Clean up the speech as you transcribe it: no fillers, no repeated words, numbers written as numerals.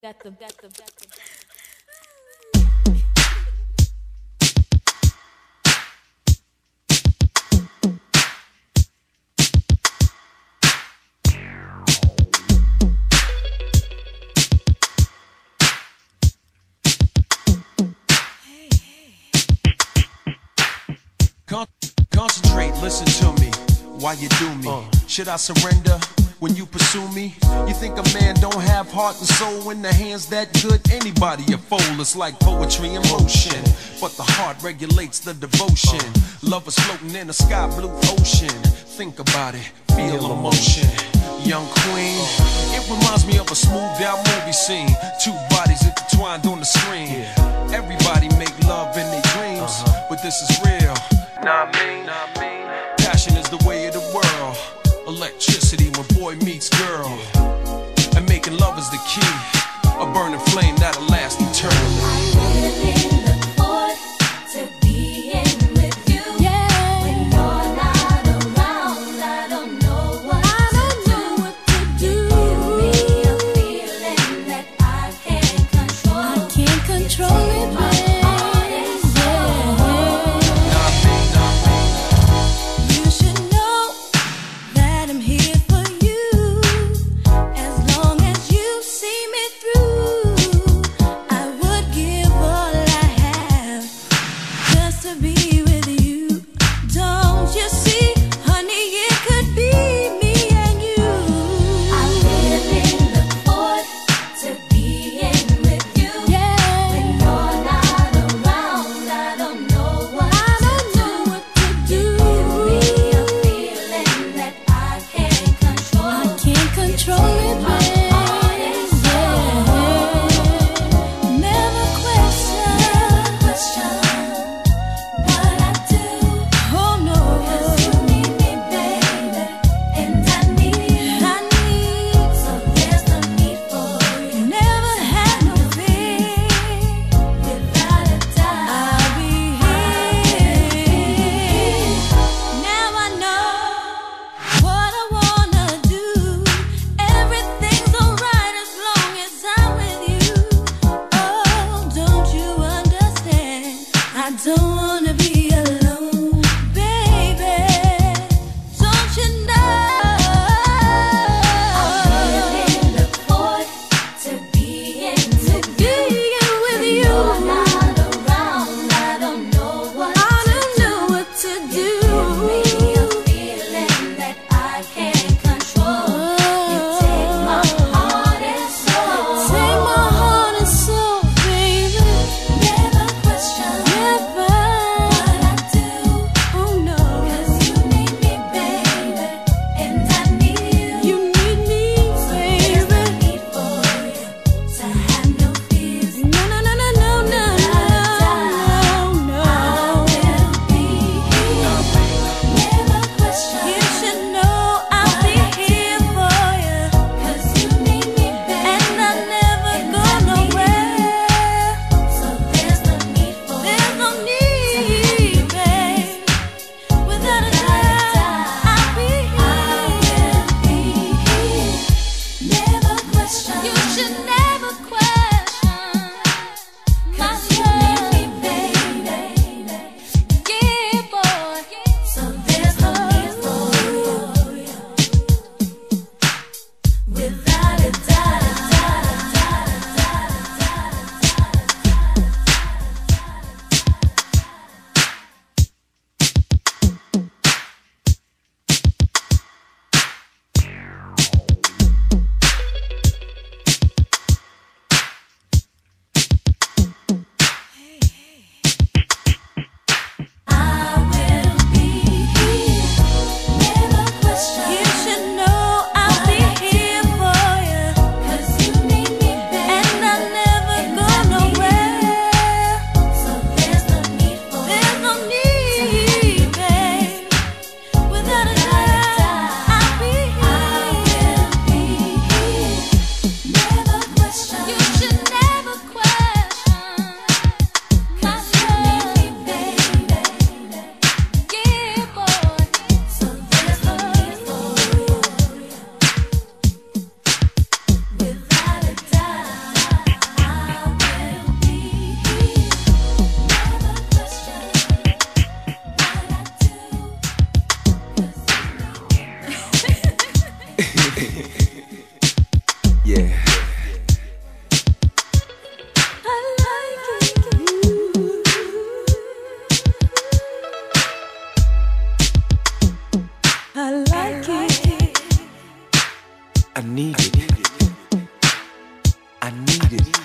Concentrate, listen to me, why you do me. Should I surrender when you pursue me? You think a man don't have heart and soul in the hands that good? Anybody a fool, it's like poetry in motion. But the heart regulates the devotion. Love is floating in a sky blue ocean. Think about it, feel emotion. Young queen, it reminds me of a smoothed out movie scene. Two bodies intertwined on the screen. Everybody make love in their dreams, but this is real. Nah, I mean, passion is the way of the world. Electricity when boy meets girl. And making love is the key. A burning flame that'll last eternally. I really look forward to being with you. Yeah. When you're not around, I don't know what to do. You give me a feeling that I can't control. I can't control it, man. I need it. I need it.